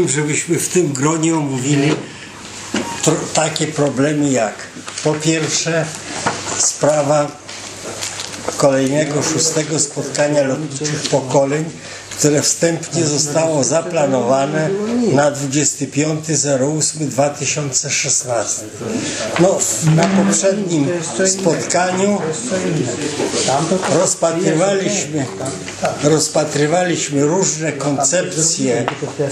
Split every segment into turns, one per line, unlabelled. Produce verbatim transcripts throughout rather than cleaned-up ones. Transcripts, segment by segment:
chciałbym, żebyśmy w tym gronie omówili takie problemy jak po pierwsze sprawa kolejnego szóstego spotkania lotniczych pokoleń, które wstępnie zostało zaplanowane na dwudziestego piątego ósmego dwa tysiące szesnastego. No, na poprzednim spotkaniu rozpatrywaliśmy, rozpatrywaliśmy różne koncepcje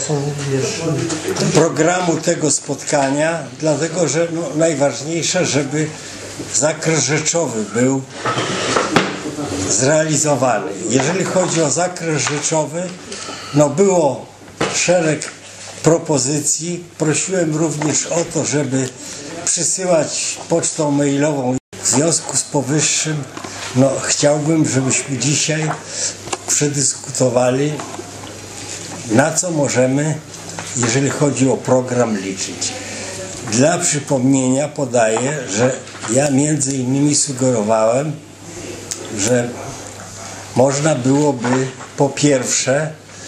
programu tego spotkania, dlatego że no, najważniejsze, żeby zakres rzeczowy był zrealizowany. Jeżeli chodzi o zakres rzeczowy, no było szereg propozycji. Prosiłem również o to, żeby przysyłać pocztą mailową. W związku z powyższym no, chciałbym, żebyśmy dzisiaj przedyskutowali, na co możemy, jeżeli chodzi o program, liczyć. Dla przypomnienia podaję, że ja między innymi sugerowałem, że można byłoby po pierwsze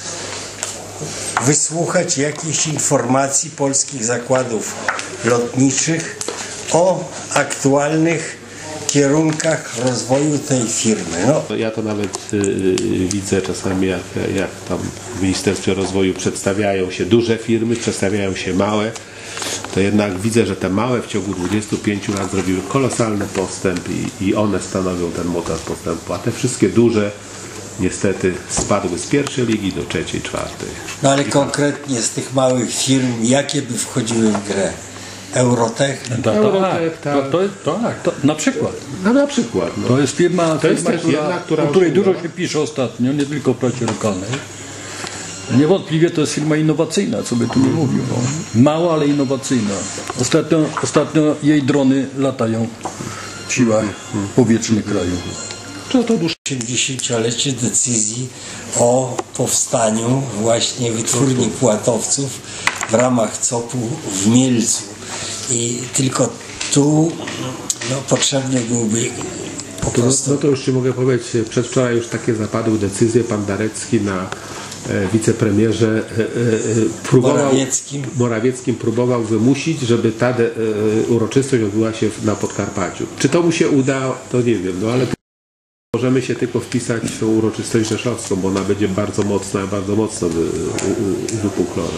wysłuchać jakichś informacji polskich zakładów lotniczych o aktualnych kierunkach rozwoju tej firmy. No.
Ja to nawet y, widzę czasami, jak, jak tam w Ministerstwie Rozwoju przedstawiają się duże firmy, przedstawiają się małe, to jednak widzę, że te małe w ciągu dwudziestu pięciu lat zrobiły kolosalny postęp i, i one stanowią ten motor postępu, a te wszystkie duże niestety spadły z pierwszej ligi do trzeciej, czwartej.
No ale konkretnie z tych małych firm, jakie by wchodziły w grę? Eurotech?
To, to, Eurotech, tak. To, to, to, tak, to, na przykład.
No na przykład. No.
To jest firma,
to jest
firma, która,
jedna, która
o której dużo się pisze ostatnio, nie tylko w prasie lokalnej. Niewątpliwie to jest firma innowacyjna, co by tu nie mówił. No. Mała, ale innowacyjna. Ostatnio, ostatnio jej drony latają w siłach powietrznych kraju.
To to osiemdziesięciolecie decyzji o powstaniu właśnie wytwórni płatowców w ramach C O P-u w Mielcu. I tylko tu no, potrzebny byłby po prostu...
No to już Ci mogę powiedzieć, przedwczoraj już takie zapadły decyzje, pan Darecki na e, wicepremierze e, e, próbował,
Morawieckim.
Morawieckim próbował wymusić, żeby ta de, e, uroczystość odbyła się na Podkarpaciu. Czy to mu się uda, to nie wiem, no ale możemy się tylko wpisać w tą uroczystość rzeszowską, bo ona będzie bardzo mocna, bardzo mocno wy, wypuklona.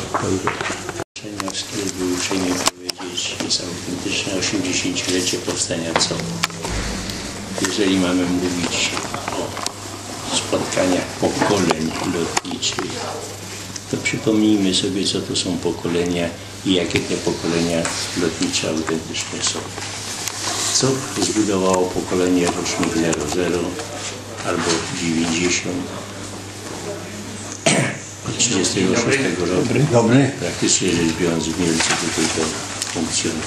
Był uprzejmie powiedzieć, jest autentyczne osiemdziesięciolecie powstania C O P-u. Jeżeli mamy mówić o spotkaniach pokoleń lotniczych, to przypomnijmy sobie, co to są pokolenia i jakie te pokolenia lotnicze autentyczne są. C O P zbudowało pokolenie rocznik zero zero albo dziewięćdziesiąt. trzydziestego szóstego roku.
Dobry.
Praktycznie rzecz biorąc w Mielcu tutaj to funkcjonuje.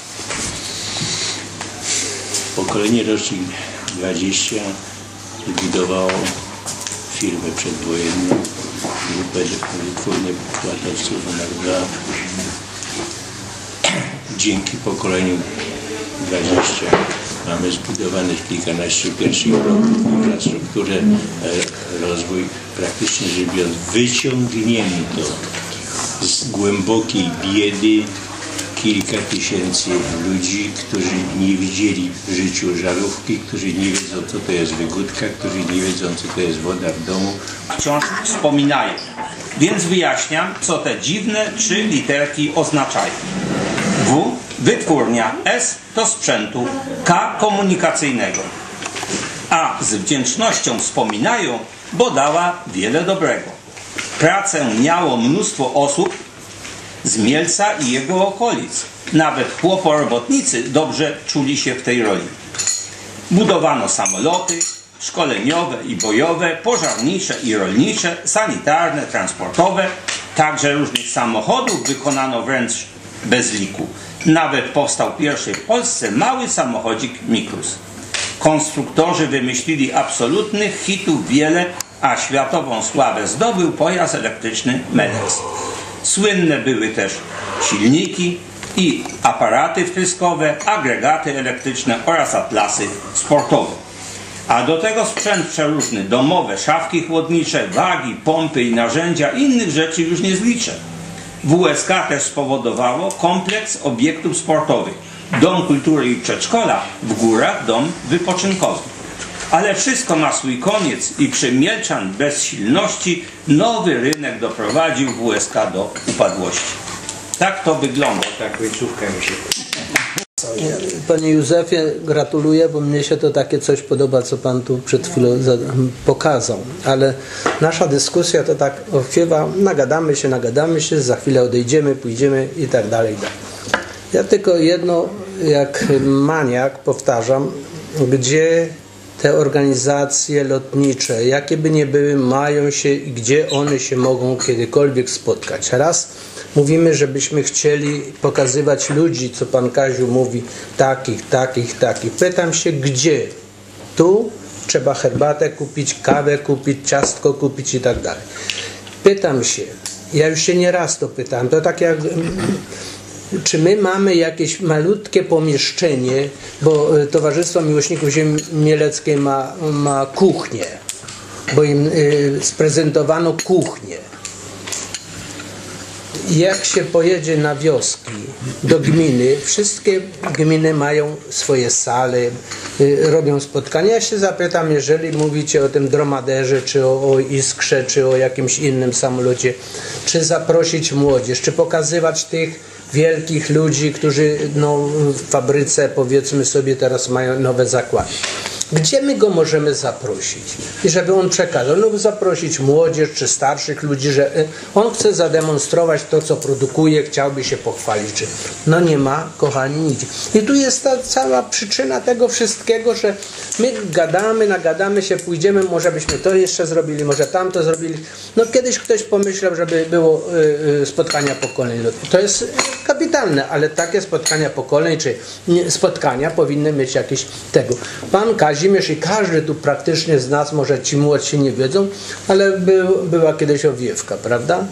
Pokolenie rocznik dwadzieścia zbudowało firmę przedwojenną, grupę wytwórnię płatowców numer dwa. Dzięki pokoleniu dwadzieścia mamy zbudowanych kilkanaście pierwszych kroków, infrastrukturę, rozwój, praktycznie rzecz biorąc wyciągnięto z głębokiej biedy kilka tysięcy ludzi, którzy nie widzieli w życiu żarówki, którzy nie wiedzą, co to jest wygódka, którzy nie wiedzą, co to jest woda w domu.
Wciąż wspominają, więc wyjaśniam, co te dziwne trzy literki oznaczają. W wytwórnia, S to sprzętu, K komunikacyjnego. A z wdzięcznością wspominają, bo dała wiele dobrego. Pracę miało mnóstwo osób z Mielca i jego okolic. Nawet chłoporobotnicy dobrze czuli się w tej roli. Budowano samoloty szkoleniowe i bojowe, pożarnicze i rolnicze, sanitarne, transportowe. Także różnych samochodów wykonano wręcz bez liku. Nawet powstał pierwszy w Polsce mały samochodzik Mikrus. Konstruktorzy wymyślili absolutnych hitów wiele, a światową sławę zdobył pojazd elektryczny Medex. Słynne były też silniki i aparaty wtryskowe, agregaty elektryczne oraz atlasy sportowe. A do tego sprzęt przeróżny, domowe, szafki chłodnicze, wagi, pompy i narzędzia, innych rzeczy już nie zliczę. W U S K też spowodowało kompleks obiektów sportowych. Dom kultury i przedszkola, w górach dom wypoczynkowy. Ale wszystko ma swój koniec i przy Mielczan bezsilności nowy rynek doprowadził W U S K do upadłości. Tak to wygląda.
Tak końcówka mi się...
Panie Józefie, gratuluję, bo mnie się to takie coś podoba, co Pan tu przed chwilą pokazał. Ale nasza dyskusja to tak ochwiewa, nagadamy się, nagadamy się, za chwilę odejdziemy, pójdziemy i tak dalej. Ja tylko jedno, jak maniak, powtarzam, gdzie te organizacje lotnicze, jakie by nie były, mają się i gdzie one się mogą kiedykolwiek spotkać. Raz mówimy, żebyśmy chcieli pokazywać ludzi, co Pan Kaziu mówi, takich, takich, takich. Pytam się, gdzie? Tu trzeba herbatę kupić, kawę kupić, ciastko kupić i tak dalej. Pytam się, ja już się nie raz to pytałem, to tak jak... Czy my mamy jakieś malutkie pomieszczenie, bo Towarzystwo Miłośników Ziemi Mieleckiej ma, ma kuchnię, bo im y, sprezentowano kuchnię. Jak się pojedzie na wioski, do gminy, wszystkie gminy mają swoje sale, y, robią spotkania. Ja się zapytam, jeżeli mówicie o tym dromaderze, czy o, o Iskrze, czy o jakimś innym samolocie, czy zaprosić młodzież, czy pokazywać tych wielkich ludzi, którzy no, w fabryce, powiedzmy sobie, teraz mają nowe zakłady. Gdzie my go możemy zaprosić? I żeby on przekazał, no zaprosić młodzież czy starszych ludzi, że on chce zademonstrować to, co produkuje, chciałby się pochwalić. Czy... No nie ma, kochani, nigdzie. I tu jest ta cała przyczyna tego wszystkiego, że my gadamy, nagadamy się, pójdziemy, może byśmy to jeszcze zrobili, może tamto zrobili. No kiedyś ktoś pomyślał, żeby było y, y, spotkania pokoleń lotniczych. To jest kapitalne, ale takie spotkania pokoleń, czy nie, spotkania powinny mieć jakieś tego. Pan Kazimierz i każdy tu praktycznie z nas, może ci młodsi nie wiedzą, ale był, była kiedyś owiewka, prawda?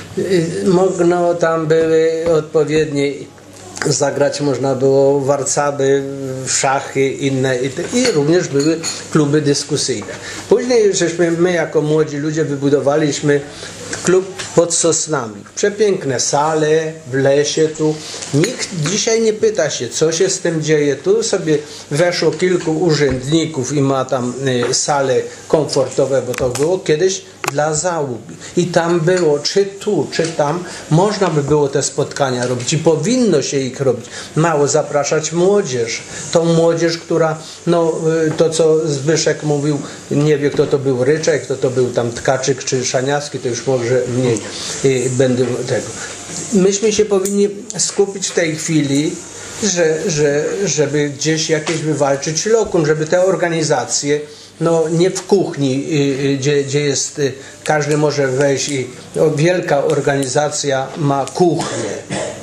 Mogno tam były odpowiednie, zagrać można było warcaby, szachy, inne i, i również były kluby dyskusyjne. Później żeśmy my jako młodzi ludzie wybudowaliśmy klub pod Sosnami. Przepiękne sale w lesie tu. Nikt dzisiaj nie pyta się, co się z tym dzieje. Tu sobie weszło kilku urzędników i ma tam y, sale komfortowe, bo to było kiedyś dla załogi. I tam było, czy tu, czy tam, można by było te spotkania robić i powinno się ich robić. Mało zapraszać młodzież. Tą młodzież, która, no to co Zbyszek mówił, nie wie kto to był Ryczek, kto to był tam Tkaczyk czy Szaniawski, to już może mniej y, będę tego. Myśmy się powinni skupić w tej chwili, że, że, żeby gdzieś jakieś wywalczyć lokum, żeby te organizacje, no nie w kuchni, gdzie, gdzie jest, każdy może wejść i no, wielka organizacja ma kuchnię,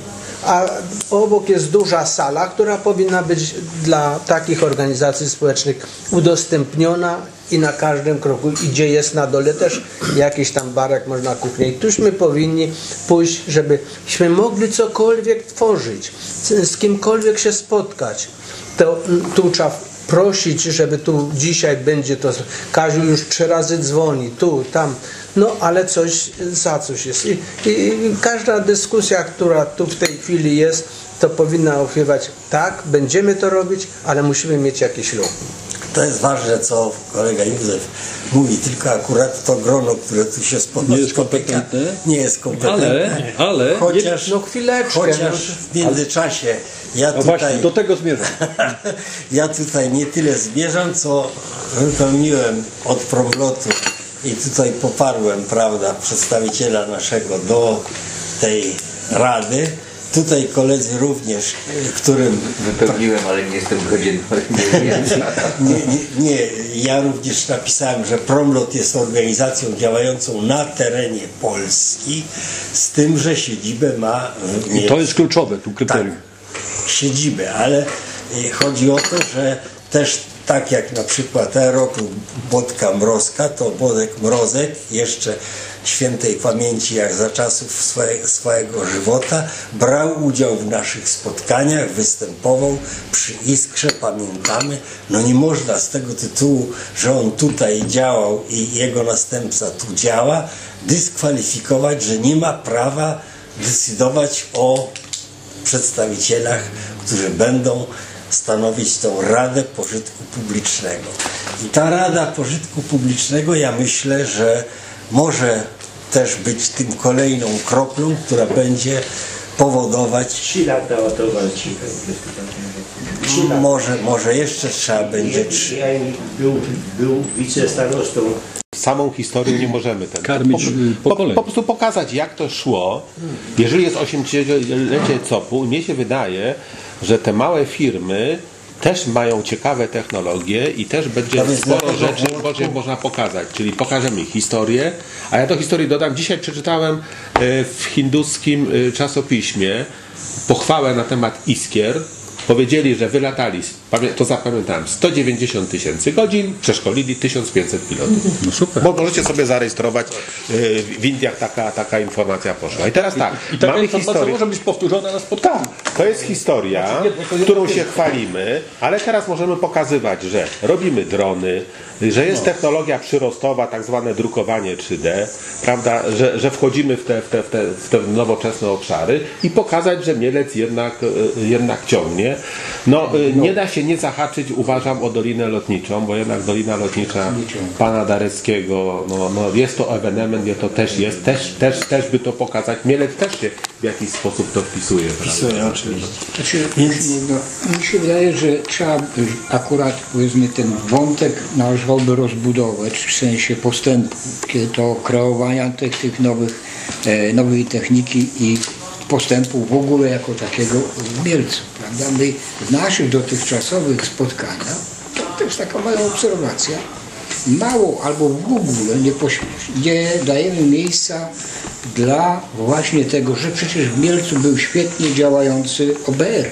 a obok jest duża sala, która powinna być dla takich organizacji społecznych udostępniona i na każdym kroku, i gdzie jest na dole też jakiś tam barek, można kuchnię. I tuśmy powinni pójść, żebyśmy mogli cokolwiek tworzyć, z kimkolwiek się spotkać. To tu trzeba prosić, żeby tu dzisiaj będzie to, Kaziu już trzy razy dzwoni, tu, tam, no ale coś za coś jest. I, i każda dyskusja, która tu w tej chwili jest, to powinna ochwiewać, tak, będziemy to robić, ale musimy mieć jakieś lokum.
To jest ważne, co kolega Józef mówi, tylko akurat to grono, które tu się spotyka,
nie jest kompetentne,
nie jest kompetentne.
Ale, ale
chociaż,
no chwileczkę,
chociaż w międzyczasie ja
no
tutaj,
właśnie, do tego zmierzam.
ja tutaj nie tyle zmierzam, co wypełniłem od promlotu i tutaj poparłem, prawda, przedstawiciela naszego do tej rady. Tutaj koledzy również, którym...
Wypełniłem, ale nie jestem godzien.
Nie, nie, nie, ja również napisałem, że Promlot jest organizacją działającą na terenie Polski, z tym, że siedzibę ma w
I to jest kluczowe, tu kryterium.
Tak, siedzibę, ale chodzi o to, że też tak jak na przykład aeroklub Bodka Mrozka, to Bodek Mrozek jeszcze świętej pamięci, jak za czasów swoje, swojego żywota, brał udział w naszych spotkaniach, występował przy Iskrze, pamiętamy. No nie można z tego tytułu, że on tutaj działał i jego następca tu działa, dyskwalifikować, że nie ma prawa decydować o przedstawicielach, którzy będą stanowić tą Radę Pożytku Publicznego. I ta Rada Pożytku Publicznego, ja myślę, że może też być tym kolejną kroplą, która będzie powodować...
Trzy lata o to walczyłem.
Może, może jeszcze trzeba będzie trzy.
Ja był, był wicestarostą.
Samą historią nie możemy ten,
Karmić,
po,
y,
po,
pokoleń.
po prostu pokazać, jak to szło. Jeżeli jest osiemdziesięciolecie C O P-u, mnie się wydaje, że te małe firmy też mają ciekawe technologie i też będzie
To jest
sporo
dlatego
rzeczy,
włączą-
będzie można pokazać. Czyli pokażemy historię, a ja do historii dodam, dzisiaj przeczytałem e, w hinduskim e, czasopiśmie pochwałę na temat iskier. Powiedzieli, że wylatali, pamię- to zapamiętałem, sto dziewięćdziesiąt tysięcy godzin, przeszkolili tysiąc pięćset pilotów.
No super.
Bo możecie sobie zarejestrować, yy, w Indiach taka, taka informacja poszła. I teraz tak,
I taka
mamy
informacja
historię.
może być powtórzona na spotkaniu.
To jest historia, którą się chwalimy, ale teraz możemy pokazywać, że robimy drony, że jest technologia przyrostowa, tak zwane drukowanie trzy D, prawda, że, że wchodzimy w te, w, te, w, te, w te nowoczesne obszary i pokazać, że Mielec jednak, y, jednak ciągnie. No, y, nie da się nie zahaczyć, uważam, o Dolinę Lotniczą, bo jednak Dolina Lotnicza pana Dareckiego, no, no jest to ewenement, nie, to też jest, też, też, też by to pokazać. Mielec też się w jakiś sposób to wpisuje.
Wpisuję, oczywiście.
Znaczy,
Więc-
no, mi się wydaje, że trzeba by akurat powiedzmy ten wątek należałoby rozbudować w sensie postępu, kiedy to kreowania tych, tych nowych, e, nowej techniki i postępu w ogóle jako takiego w Mielcu, prawda? My w naszych dotychczasowych spotkaniach, to też taka moja obserwacja, mało albo w ogóle nie, poś- nie dajemy miejsca dla właśnie tego, że przecież w Mielcu był świetnie działający O B R.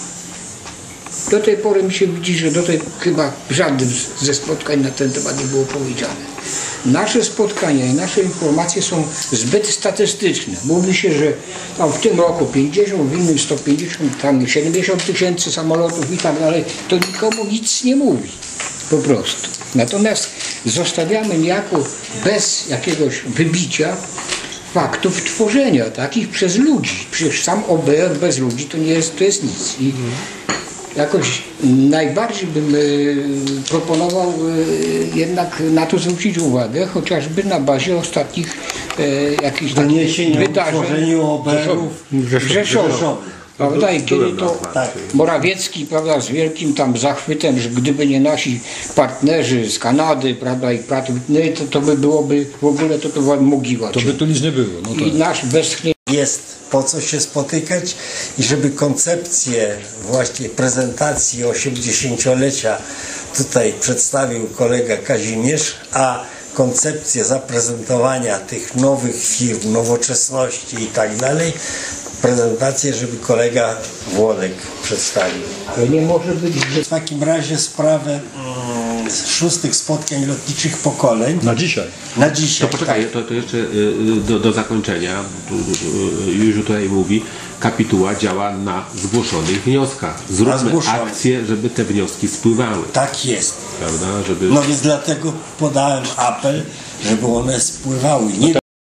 Do tej pory mi się widzi, że do tej chyba żadnym z- ze spotkań na ten temat nie było powiedziane. Nasze spotkania i nasze informacje są zbyt statystyczne. Mówi się, że tam w tym roku pięćdziesiąt, w innym sto pięćdziesiąt, tam siedemdziesiąt tysięcy samolotów i tak dalej. To nikomu nic nie mówi. Po prostu. Natomiast zostawiamy niejako bez jakiegoś wybicia faktów tworzenia takich przez ludzi. Przecież sam O B R bez ludzi to nie jest, to jest nic. I jakoś najbardziej bym y, proponował y, jednak na to zwrócić uwagę, chociażby na bazie ostatnich y, jakichś
Doniesień o
wydarzeń
utworzeniu O B R-ów
w Rzeszowie. Prawda? I kiedy to
Tak.
Morawiecki, prawda, z wielkim tam zachwytem, że gdyby nie nasi partnerzy z Kanady, prawda, i partnerzy, to, to by byłoby w ogóle to, to była mogiła.
To by tu nic nie było. No
I
tak.
nasz westchnienie
Jest po co się spotykać i żeby koncepcję właśnie prezentacji osiemdziesięciolecia tutaj przedstawił kolega Kazimierz, a koncepcję zaprezentowania tych nowych firm, nowoczesności i tak dalej, prezentację, żeby kolega Włodek przedstawił.
to nie może być, że
W takim razie sprawę mm, szóstych spotkań lotniczych pokoleń
Na dzisiaj.
na dzisiaj.
To poczekaj, to, to jeszcze y, y, do, do zakończenia, Tu, y, y, już tutaj mówi, kapituła działa na zgłoszonych wnioskach.
Na
Zróbmy
zgłoszonych.
akcję, żeby te wnioski spływały,
Tak jest.
prawda, żeby...
No więc dlatego podałem apel, żeby one spływały. Nie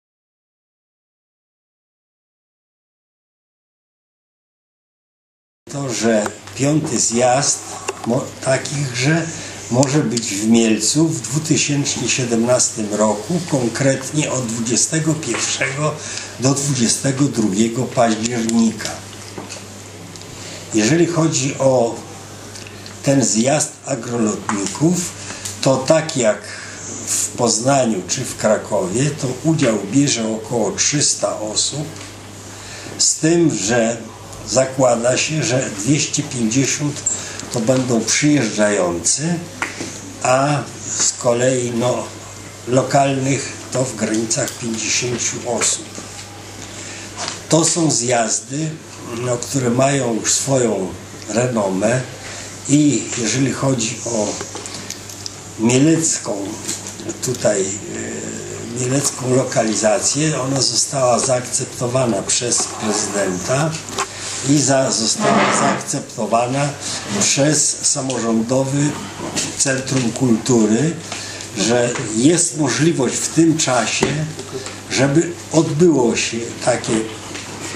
to, że piąty zjazd mo- takichże może być w Mielcu w dwa tysiące siedemnastym roku, konkretnie od dwudziestego pierwszego do dwudziestego drugiego października. Jeżeli chodzi o ten zjazd agrolotników, to tak jak w Poznaniu czy w Krakowie, to udział bierze około trzysta osób, z tym, że zakłada się, że dwieście pięćdziesiąt to będą przyjeżdżający, a z kolei no, lokalnych to w granicach pięćdziesiąt osób. To są zjazdy, no, które mają już swoją renomę i jeżeli chodzi o mielecką tutaj e, mielecką lokalizację, ona została zaakceptowana przez prezydenta i za, została zaakceptowana przez samorządowy Centrum Kultury, że jest możliwość w tym czasie, żeby odbyło się takie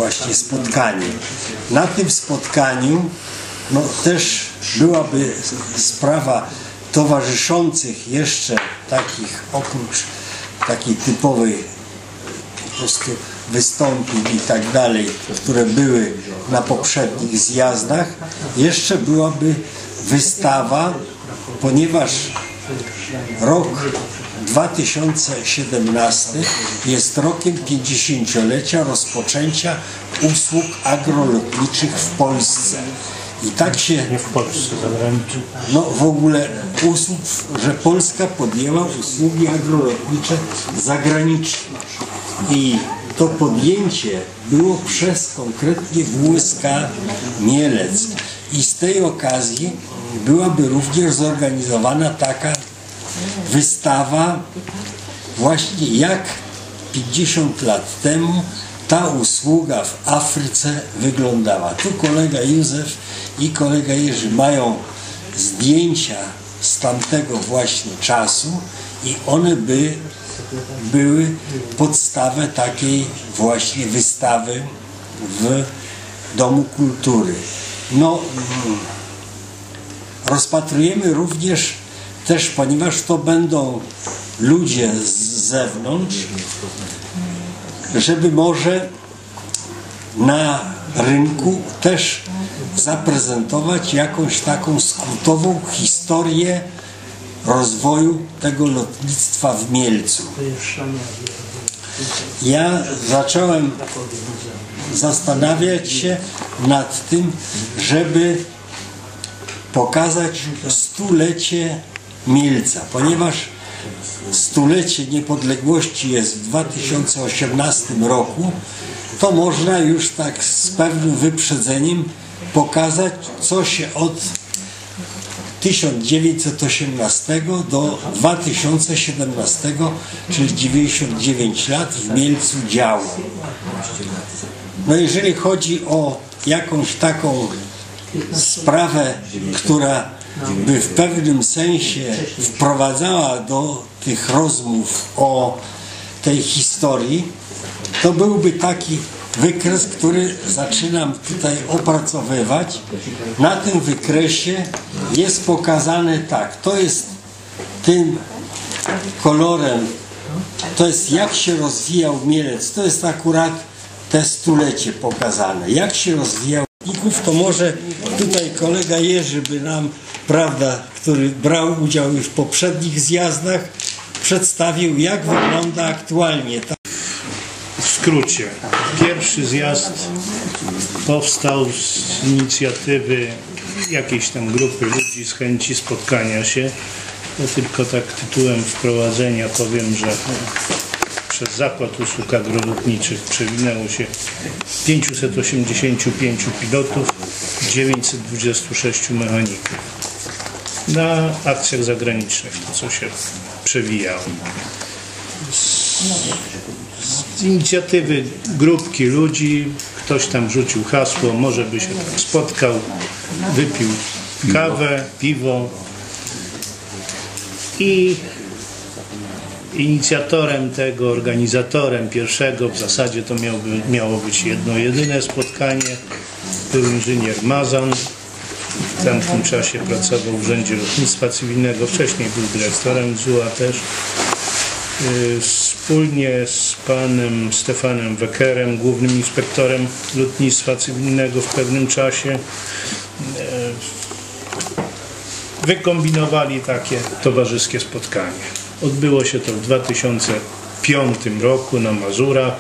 właśnie spotkanie. Na tym spotkaniu no, też byłaby sprawa towarzyszących jeszcze takich, oprócz takiej typowej po prostu wystąpień i tak dalej, które były na poprzednich zjazdach, jeszcze byłaby wystawa, ponieważ rok dwa tysiące siedemnasty jest rokiem pięćdziesięciolecia rozpoczęcia usług agrolotniczych w Polsce. I tak się...
Nie w Polsce, zagranicznie.
No w ogóle usług, że Polska podjęła usługi agrolotnicze zagraniczne. I to podjęcie było przez konkretnie W S K Mielec. I z tej okazji byłaby również zorganizowana taka wystawa właśnie jak pięćdziesiąt lat temu ta usługa w Afryce wyglądała. Tu kolega Józef i kolega Jerzy mają zdjęcia z tamtego właśnie czasu i one by były podstawę takiej właśnie wystawy w Domu Kultury. No, rozpatrujemy również też, ponieważ to będą ludzie z zewnątrz, żeby może na rynku też zaprezentować jakąś taką skrótową historię rozwoju tego lotnictwa w Mielcu. Ja zacząłem zastanawiać się nad tym, żeby pokazać stulecie Mielca, ponieważ stulecie niepodległości jest w dwa tysiące osiemnastym roku, to można już tak z pewnym wyprzedzeniem pokazać, co się od tysiąc dziewięćset osiemnastego do dwa tysiące siedemnastego, czyli dziewięćdziesiąt dziewięć lat w Mielcu działo. No jeżeli chodzi o jakąś taką sprawę, która by w pewnym sensie wprowadzała do tych rozmów o tej historii, to byłby taki wykres, który zaczynam tutaj opracowywać. Na tym wykresie jest pokazane tak, to jest tym kolorem, to jest jak się rozwijał Mielec, to jest akurat te stulecie pokazane, jak się rozwijał. To może tutaj kolega Jerzy by nam, prawda, który brał udział w poprzednich zjazdach, przedstawił, jak wygląda aktualnie.
W skrócie, pierwszy zjazd powstał z inicjatywy jakiejś tam grupy ludzi z chęci spotkania się. To tylko tak tytułem wprowadzenia powiem, że przez Zakład Usług Agrolotniczych przewinęło się pięćset osiemdziesiąt pięć pilotów, dziewięćset dwadzieścia sześć mechaników na akcjach zagranicznych, to co się przewijało. Z inicjatywy grupki ludzi ktoś tam rzucił hasło, może by się tam spotkał, wypił kawę, piwo i inicjatorem tego, organizatorem pierwszego, w zasadzie to miałby, miało być jedno jedyne spotkanie, był inżynier Mazan. W tamtym czasie pracował w Urzędzie Lotnictwa Cywilnego, wcześniej był dyrektorem Z U A też. Wspólnie z panem Stefanem Weckerem, głównym inspektorem lotnictwa cywilnego w pewnym czasie, wykombinowali takie towarzyskie spotkanie. Odbyło się to w dwa tysiące piątym roku na Mazurach.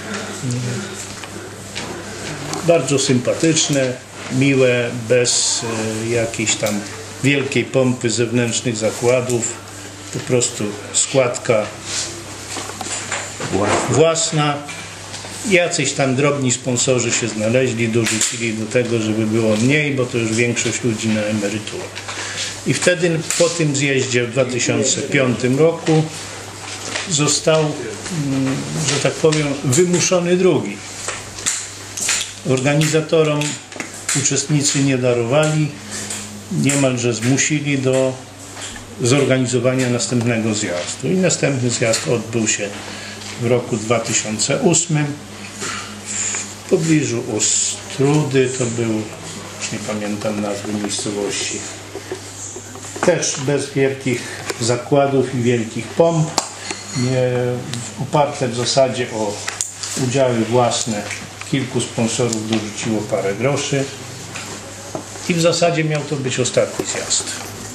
Bardzo sympatyczne, miłe, bez jakiejś tam wielkiej pompy zewnętrznych zakładów. Po prostu składka własna. Jacyś tam drobni sponsorzy się znaleźli, dorzucili do tego, żeby było mniej, bo to już większość ludzi na emeryturę. I wtedy po tym zjeździe w dwa tysiące piątym roku został, że tak powiem, wymuszony drugi. Organizatorom uczestnicy nie darowali, niemalże zmusili do zorganizowania następnego zjazdu. I następny zjazd odbył się w roku dwa tysiące ósmym. w pobliżu Ostrudy, to był, już nie pamiętam nazwy miejscowości, też bez wielkich zakładów i wielkich pomp, nie, oparte w zasadzie o udziały własne. Kilku sponsorów dorzuciło parę groszy i w zasadzie miał to być ostatni zjazd.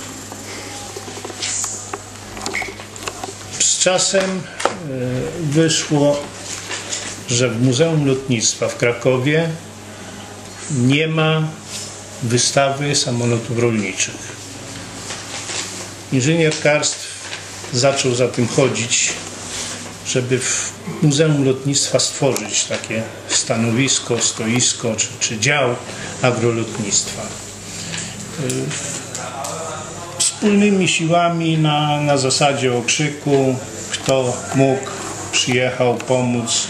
Z czasem wyszło, że w Muzeum Lotnictwa w Krakowie nie ma wystawy samolotów rolniczych. Inżynier Karstw zaczął za tym chodzić, żeby w Muzeum Lotnictwa stworzyć takie stanowisko, stoisko czy, czy dział agrolotnictwa. Wspólnymi siłami na, na zasadzie okrzyku, kto mógł, przyjechał pomóc.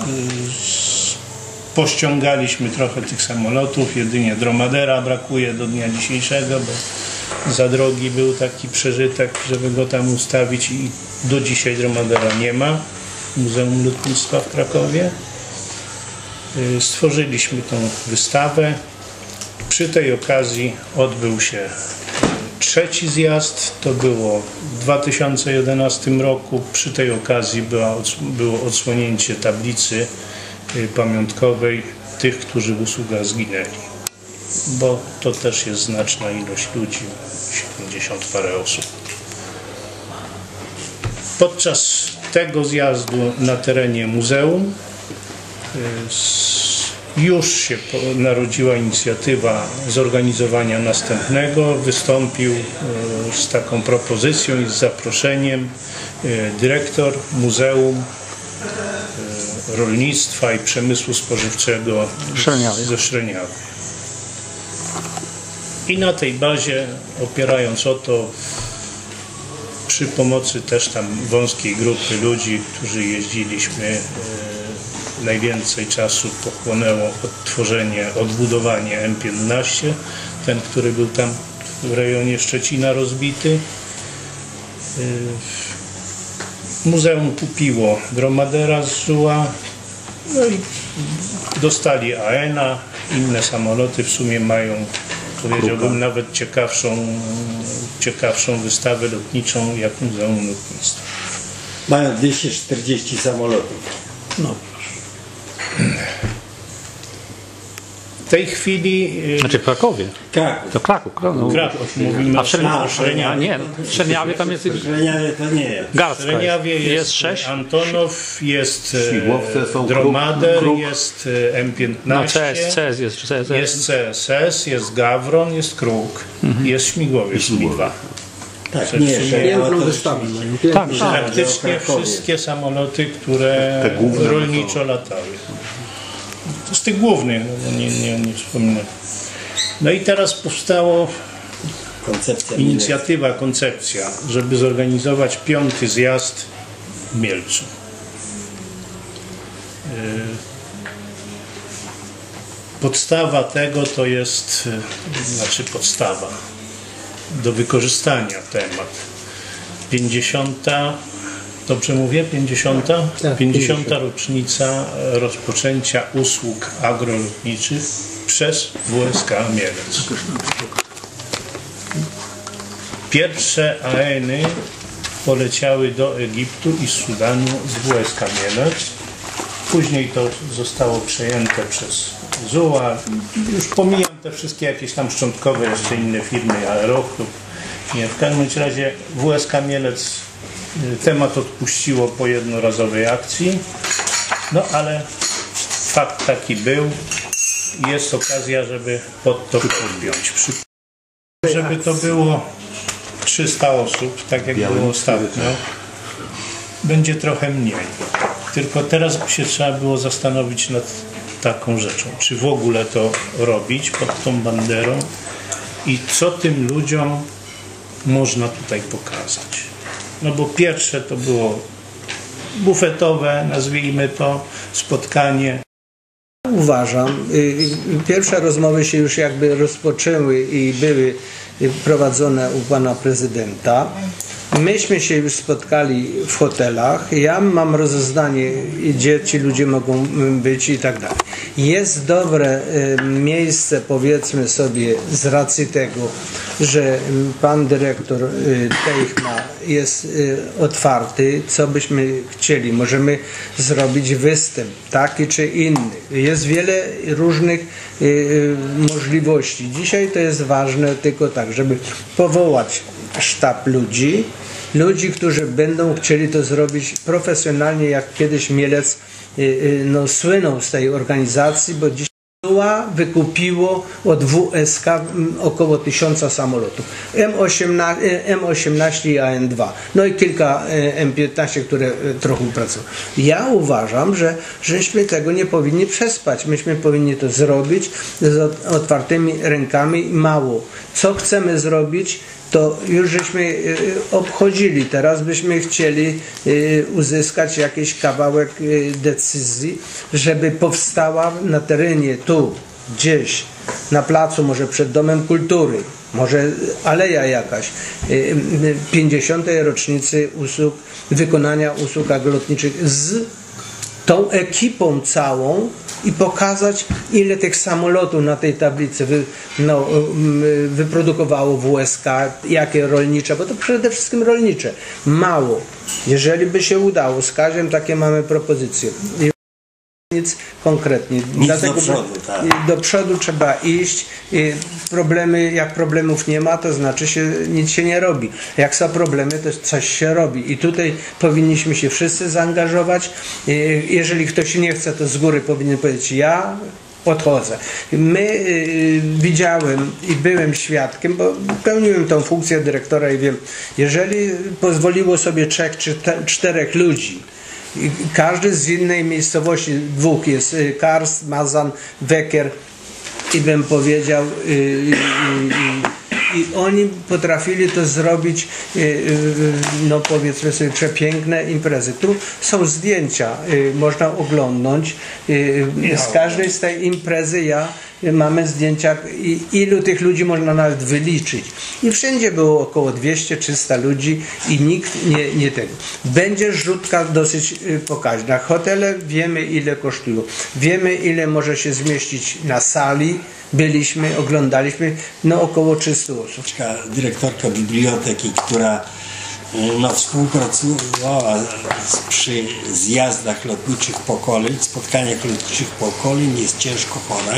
Pościągaliśmy trochę tych samolotów, jedynie dromadera brakuje do dnia dzisiejszego, bo za drogi był taki przeżytek, żeby go tam ustawić i do dzisiaj dromadera nie ma w Muzeum Lotnictwa w Krakowie. Stworzyliśmy tą wystawę. Przy tej okazji odbył się trzeci zjazd, to było w dwa tysiące jedenastym roku. Przy tej okazji była, było odsłonięcie tablicy pamiątkowej tych, którzy w usługach zginęli, bo to też jest znaczna ilość ludzi, siedemdziesiąt parę osób. Podczas tego zjazdu na terenie muzeum już się narodziła inicjatywa zorganizowania następnego. Wystąpił z taką propozycją i z zaproszeniem dyrektor Muzeum Rolnictwa i Przemysłu Spożywczego
Szreniawy.
ze Szreniawy. I na tej bazie, opierając o to, przy pomocy też tam wąskiej grupy ludzi, którzy jeździliśmy, e, najwięcej czasu pochłonęło odtworzenie, odbudowanie M piętnaście, ten, który był tam w rejonie Szczecina rozbity. E, Muzeum kupiło dromadera z Żuła, no i dostali A N A, inne samoloty w sumie mają, powiedziałbym, nawet ciekawszą, ciekawszą wystawę lotniczą jak Muzeum Lotnictwa.
Mają dwieście czterdzieści samolotów.
No. W tej chwili...
Znaczy w Krakowie.
Kraków.
To Kraków. No.
Kraków, mówimy
A w Szreniawie,
o Szreniawie.
nie, w Szreniawie tam jest
Szreniawie to nie jest.
W
garstka.
Szreniawie jest,
Jest sześć.
Antonow, jest
Śmigłowce są,
Dromader,
kruk, kruk.
jest M
No
piętnaście,
C S, C S jest. C S,
jest C S S, jest Gawron, jest Kruk, jest śmigłowiec Mi dwa.
Tak, nie, Szreniawa to
wystawę
rzeczywiście.
mają.
Tak, tak.
Praktycznie wszystkie samoloty, które rolniczo latały. To z tych głównych, no bo nie, nie, nie wspominam. No i teraz powstało
Koncepcja
inicjatywa, koncepcja, żeby zorganizować piąty zjazd w Mielcu. Podstawa tego to jest, znaczy podstawa do wykorzystania temat. pięćdziesiąta, dobrze mówię? pięćdziesiąta?
Tak,
pięćdziesiąta rocznica rozpoczęcia usług agrolotniczych przez W S K Mielec. Pierwsze A N y poleciały do Egiptu i Sudanu z W S K Mielec. Później to zostało przejęte przez Zuła. Już pomijam te wszystkie jakieś tam szczątkowe, jeszcze inne firmy, Aeroklub. Nie, w każdym razie W S K Mielec temat odpuściło po jednorazowej akcji. No ale fakt taki był. Jest okazja, żeby pod to podpiąć. Żeby to było trzysta osób, tak jak było ostatnio, będzie trochę mniej. Tylko teraz by się trzeba było zastanowić nad taką rzeczą. Czy w ogóle to robić pod tą banderą i co tym ludziom można tutaj pokazać. No bo pierwsze to było bufetowe, nazwijmy to, spotkanie.
Uważam, pierwsze rozmowy się już jakby rozpoczęły i były prowadzone u pana prezydenta, Myśmy się już spotkali w hotelach, ja mam rozeznanie, gdzie ci ludzie mogą być i tak dalej. Jest dobre miejsce, powiedzmy sobie, z racji tego, że pan dyrektor Teichma jest otwarty, co byśmy chcieli. Możemy zrobić występ, taki czy inny. Jest wiele różnych możliwości. Dzisiaj to jest ważne tylko tak, żeby powołać sztab ludzi, ludzi, którzy będą chcieli to zrobić profesjonalnie, jak kiedyś Mielec no, słynął z tej organizacji, bo dzisiaj wykupiło od W S K około tysiąca samolotów. M osiemnaście i A N dwa. No i kilka M piętnaście, które trochę pracują. Ja uważam, że żeśmy tego nie powinni przespać. Myśmy powinni to zrobić z otwartymi rękami. Mało. Co chcemy zrobić, to już żeśmy obchodzili. Teraz byśmy chcieli uzyskać jakiś kawałek decyzji, żeby powstała na terenie tu, gdzieś, na placu, może przed Domem Kultury, może aleja jakaś, pięćdziesiątej rocznicy usług, wykonania usług lotniczych z tą ekipą całą i pokazać, ile tych samolotów na tej tablicy wy, no, wyprodukowało W S K, jakie rolnicze, bo to przede wszystkim rolnicze. Mało. Jeżeli by się udało, z każdym takie mamy propozycje. Nic konkretnie.
Nic
Dlatego
do przodu, tak.
do przodu trzeba iść. Problemy, jak problemów nie ma, to znaczy się nic się nie robi. Jak są problemy, to coś się robi. I tutaj powinniśmy się wszyscy zaangażować. Jeżeli ktoś nie chce, to z góry powinien powiedzieć: ja odchodzę. My y, widziałem i byłem świadkiem, bo pełniłem tą funkcję dyrektora i wiem, jeżeli pozwoliło sobie trzech czy te, czterech ludzi, każdy z innej miejscowości, dwóch jest, Kars, Mazan, Wecker i bym powiedział, i, i, i, i oni potrafili to zrobić, no powiedzmy sobie, przepiękne imprezy. Tu są zdjęcia, można oglądnąć. Z każdej z tej imprezy ja mamy zdjęcia, ilu tych ludzi można nawet wyliczyć. I wszędzie było około dwieście trzysta ludzi i nikt nie, nie tego. Będzie rzutka dosyć pokaźna. Hotele wiemy, ile kosztują. Wiemy, ile może się zmieścić na sali. Byliśmy, oglądaliśmy, no około trzysta osób.
Dyrektorka biblioteki, która no, współpracowała przy zjazdach lotniczych pokoleń, spotkaniach lotniczych pokoleń, jest ciężko chora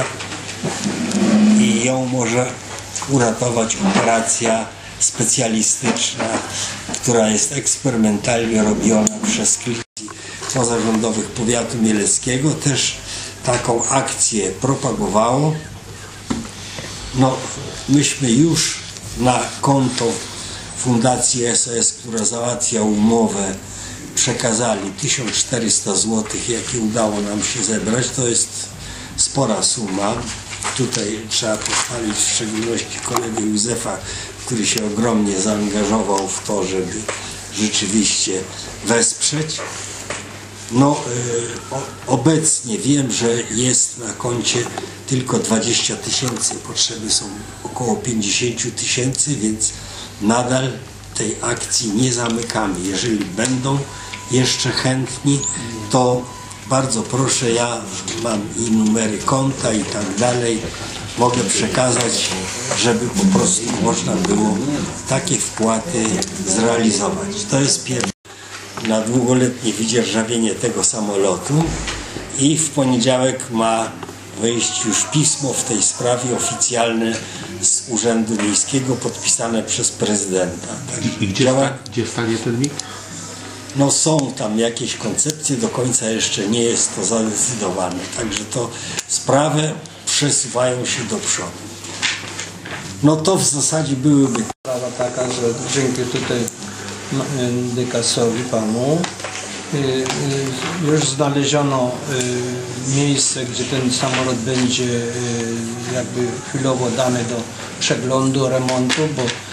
i ją może uratować operacja specjalistyczna, która jest eksperymentalnie robiona przez kliniki pozarządowych powiatu mieleckiego. Też taką akcję propagowało. No, myśmy już na konto Fundacji S O S, która załatwia umowę, przekazali tysiąc czterysta złotych, jakie udało nam się zebrać. To jest spora suma. Tutaj trzeba pochwalić w szczególności kolegę Józefa, który się ogromnie zaangażował w to, żeby rzeczywiście wesprzeć. No, y, o, obecnie wiem, że jest na koncie tylko dwadzieścia tysięcy, potrzeby są około pięćdziesiąt tysięcy, więc nadal tej akcji nie zamykamy. Jeżeli będą jeszcze chętni, to bardzo proszę, ja mam i numery konta i tak dalej, mogę przekazać, żeby po prostu można było takie wpłaty zrealizować. To jest pierwsze. Na długoletnie wydzierżawienie tego samolotu i w poniedziałek ma wyjść już pismo w tej sprawie oficjalne z Urzędu Miejskiego podpisane przez prezydenta.
I, i gdzie, działa... sta, gdzie stanie ten mig?
No są tam jakieś koncepcje, do końca jeszcze nie jest to zadecydowane, także to sprawę przesuwają się do przodu. No to w zasadzie byłyby...
Sprawa taka, że dzięki tutaj Dykasowi panu już znaleziono miejsce, gdzie ten samolot będzie jakby chwilowo dany do przeglądu, remontu, bo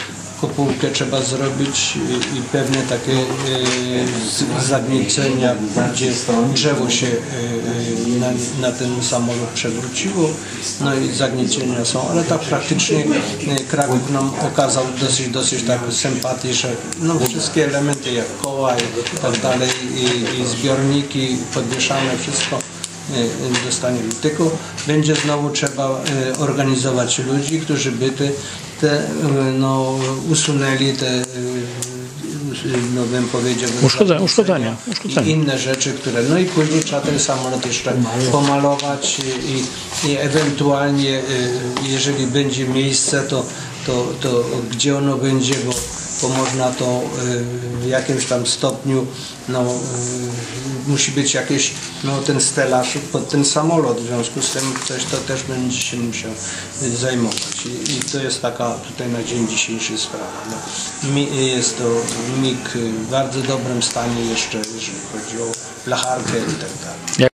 kopułkę trzeba zrobić i, i pewne takie e, zagniecenia, gdzie drzewo się e, na, na ten samolot przewróciło, no i zagniecenia są, ale tak praktycznie e, Kraków nam okazał dosyć, dosyć tak sympatii, że no, wszystkie elementy jak koła i tak dalej i, i zbiorniki podwieszane, wszystko dostaniemy. Tylko będzie znowu trzeba organizować ludzi, którzy by te, te no, usunęli te, no bym powiedział,
Uszkodzenia, uszkodzenia, uszkodzenia.
i inne rzeczy, które, no i później trzeba ten samolot jeszcze pomalować i, i ewentualnie, jeżeli będzie miejsce, to, to, to gdzie ono będzie, bo bo można to w jakimś tam stopniu, no, musi być jakieś, no, ten stelaż pod ten samolot, w związku z tym coś to też będzie się musiał zajmować i, i to jest taka tutaj na dzień dzisiejszy sprawa. No, jest to mig w bardzo dobrym stanie jeszcze, jeżeli chodzi o blacharkę i tak dalej.